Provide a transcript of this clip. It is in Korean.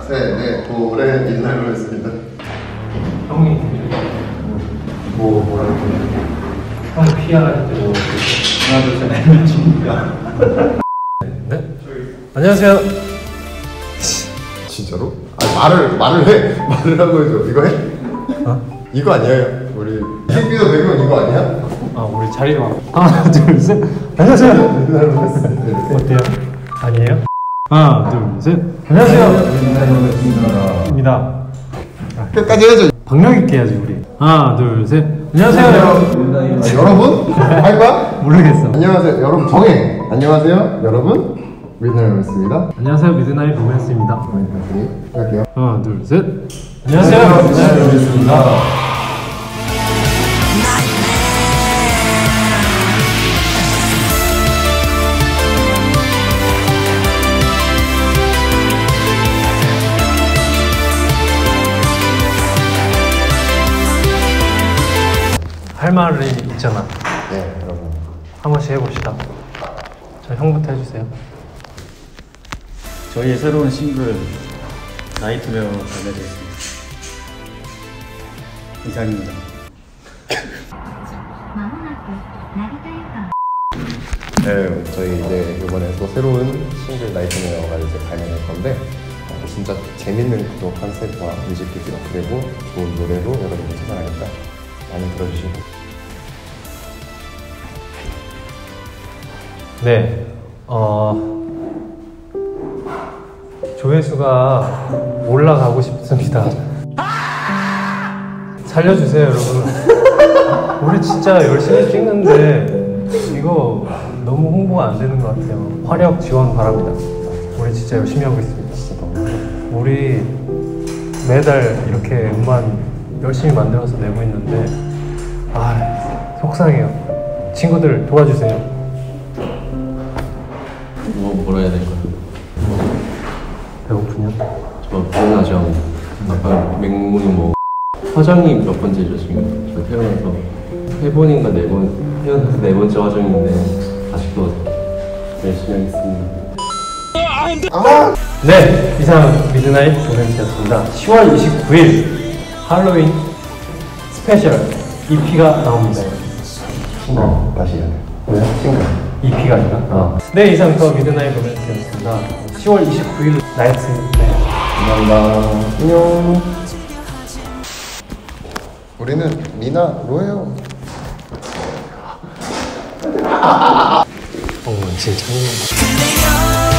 네, 올해 민날로 했습니다. 형이 뭐라고 형 PR 때 뭐 하나 둘셋 내면 줍니까? 네? 안녕하세요. 진짜로? 아 말을 해. 말을 하고 해줘. 이거 해? 어? 이거 아니에요? 우리 뮤직비디오 배경 이거 아니야? 아 우리 자리로 와. 하나 둘셋 안녕하세요. 민날로 했습니다. 어때요? 아니에요? 하나 둘셋 안녕하세요. 민날로입니다. 끝까지 해야죠. 박력 있게 해야지 우리. 하나 둘셋 안녕하세요. 여러분? 할 거야? 모르겠어. 안녕하세요 여러분. 정해. 안녕하세요 여러분. 민날로였습니다. 안녕하세요 미드나잇 로맨스입니다. 할게요. 하나 둘셋 안녕하세요 미드나잇 로맨스입니다. 할 말이 있잖아. 네 여러분. 한 번씩 해봅시다. 자, 형부터 해주세요. 저희의 새로운 싱글 나이트메어 발매됐습니다. 이상입니다. 네, 저희 이제 이번에 또 새로운 싱글 나이트메어가 이제 발매될 건데 진짜 재밌는 그런 컨셉과 뮤직비디오 그리고 좋은 노래로 여러분들 찾아가니까 많이 들어주시고. 네, 조회수가 올라가고 싶습니다. 살려주세요, 여러분. 우리 진짜 열심히 찍는데 이거 너무 홍보가 안 되는 것 같아요. 화력 지원 바랍니다. 우리 진짜 열심히 하고 있습니다. 우리 매달 이렇게 음반 열심히 만들어서 내고 있는데 속상해요. 친구들 도와주세요. 뭐라 해야 될까요? 배고프냐? 저 기억나지 않고 아까 맹문이 뭐 화장이 몇 번째죠 지금? 저 태어나서 태어나서 네 번째 화장인데 아직도 열심히 하겠습니다. 네, 이상 미드나잇 로맨스였습니다. 10월 29일 할로윈 스페셜 EP가 나옵니다. 다시 해야 돼. 왜? 싱글. EP가 아니라? 네, 이상 더 미드나잇 로맨스였습니다. 10월 29일 나이트. 네. 감사합니다. 안녕. 우리는 미나로예요. 진짜.